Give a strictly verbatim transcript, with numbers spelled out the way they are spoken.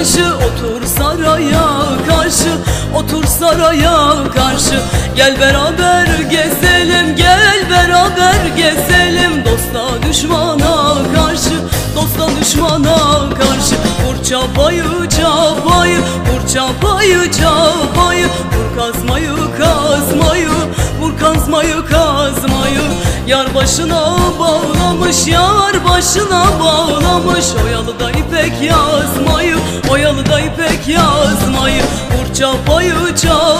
karşı, otur saraya karşı, otur saraya karşı. Gel beraber gezelim, gel beraber gezelim. Dosta düşmana karşı, dosta düşmana karşı. Vur çapayı çapayı, vur çapayı çapayı, vur kazmayı kazmayı, vur kazmayı kazmayı. Yar başına bağlamış, yar başına bağlamış, oyalı da ipek yazmayı, oyalı da ipek yazmayı. Vur çapayı çapayı,